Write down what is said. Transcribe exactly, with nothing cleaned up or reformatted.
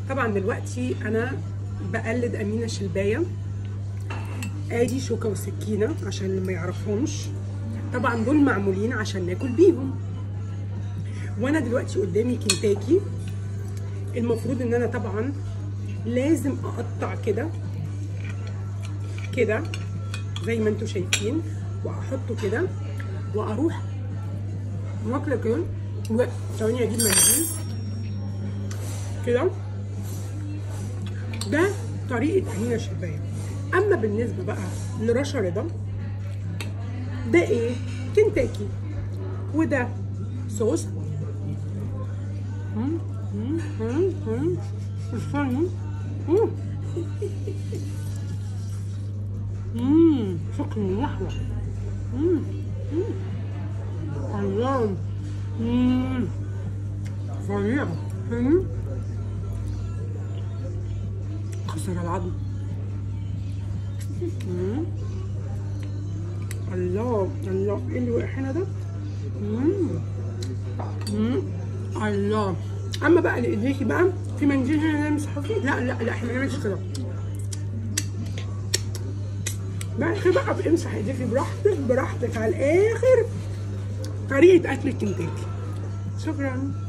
طبعا دلوقتي انا بقلد امينه شلبايه. ادي شوكه وسكينه عشان اللي ما يعرفهمش، طبعا دول معمولين عشان ناكل بيهم. وانا دلوقتي قدامي كنتاكي. المفروض ان انا طبعا لازم اقطع كده كده زي ما انتم شايفين، واحطه كده واروح واكله كده. ثواني اجيب منديل كده. ده طريقه امينه شلبايه. اما بالنسبه بقى لرشا رضا، ده ايه؟ كنتاكي، وده صوص. امم امم امم استنى. امم شكل اللحمه. امم الله. امم فظيع. امم كسر العظم. امم الله الله. ايه اللي وقع هنا ده؟ امم امم الله. اما بقى لايديكي بقى في منديل هنا نمسحه فيه. لا لا لا، احنا ما نعملش كده. بعد كده بقى امسح ايديكي براحتك براحتك على الاخر. طريقه اكل الكنتاكي. شكرا.